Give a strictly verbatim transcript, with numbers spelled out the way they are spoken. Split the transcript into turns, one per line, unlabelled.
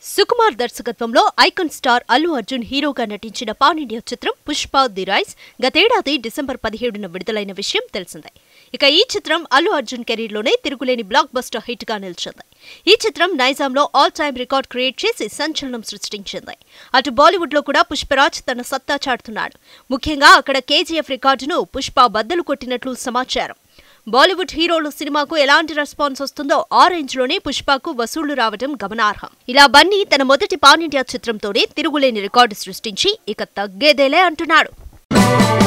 సుకుమార్ దర్శకత్వంలో icon star Allu Arjun హీరోగా నటించిన పాన్ ఇండియా చిత్రం పుష్ప ది రైజ్ గతేడాది డిసెంబర్ పదిహేడున విడుదలైన విషయం తెలిసిందే. ఇక ఈ చిత్రం అల్లు అర్జున్ కెరీర్లోనే తిరుగులేని బ్లాక్ బస్టర్ హిట్ గా నిలిచింది. ఈ చిత్రం నైజాంలో ఆల్ టైమ్ రికార్డ్ క్రియేట్ చేసి సంచలనం సృష్టించింది. అటు బాలీవుడ్ లో కూడా పుష్పరాజ్ తన సత్తా చాటుతున్నాడు. ముఖ్యంగా అక్కడ కేజీఎఫ్ రికార్డును పుష్ప బద్దలు కొట్టినట్లు సమాచారం. బాలీవుడ్ హీరోలు సినిమాకు ఎలాంటి రెస్పాన్స్ వస్తుందో ఆ రేంజ్ లోనే పుష్పకు వసూళ్లు రావడం గమనార్హం. ఇలా బన్నీ తన మొదటి పాన్ ఇండియా చిత్రంతోనే తిరుగులేని రికార్డు సృష్టించి ఇక తగ్గేదేలే అంటున్నాడు.